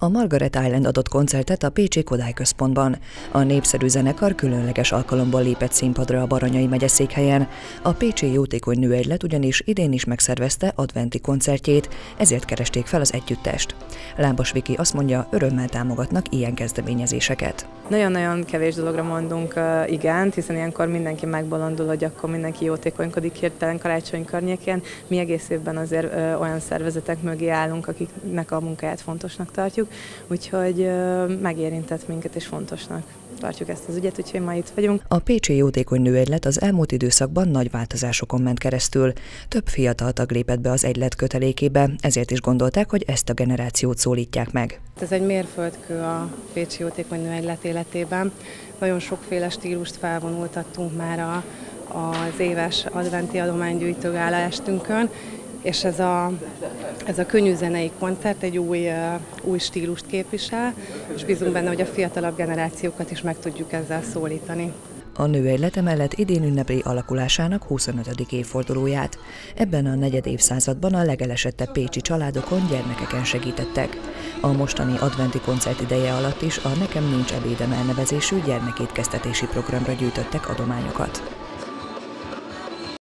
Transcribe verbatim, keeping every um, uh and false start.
A Margaret Island adott koncertet a pécsi Kodály Központban. A népszerű zenekar különleges alkalomból lépett színpadra a Baranyai megyeszékhelyen. A pécsi Jótékony Nőegylet ugyanis idén is megszervezte adventi koncertjét, ezért keresték fel az együttest. Lábas Viki azt mondja, örömmel támogatnak ilyen kezdeményezéseket. Nagyon-nagyon kevés dologra mondunk uh, igent, hiszen ilyenkor mindenki megbolondul, hogy akkor mindenki jótékonykodik hirtelen karácsony környékén. Mi egész évben azért uh, olyan szervezetek mögé állunk, akiknek a munkáját fontosnak tartjuk, úgyhogy uh, megérintett minket és fontosnak tartjuk ezt az ügyet, úgyhogy ma itt vagyunk. A pécsi Jótékony Nőegylet az elmúlt időszakban nagy változásokon ment keresztül. Több fiatal tag lépett be az egylet kötelékébe, ezért is gondolták, hogy ezt a generációt szólítják meg. Ez egy mérföldkő a pécsi Jótékony Nőegylet életében. Nagyon sokféle stílust felvonultattunk már a, az éves adventi adománygyűjtő gála estünkön, és ez a, ez a könnyű zenei koncert egy új, uh, új stílust képvisel, és bízunk benne, hogy a fiatalabb generációkat is meg tudjuk ezzel szólítani. A nőegylet emellett idén ünnepli alakulásának huszonötödik évfordulóját. Ebben a negyed évszázadban a legelesettebb pécsi családokon, gyermekeken segítettek. A mostani adventi koncert ideje alatt is a Nekem nincs ebédem elnevezésű gyermekétkeztetési programra gyűjtöttek adományokat.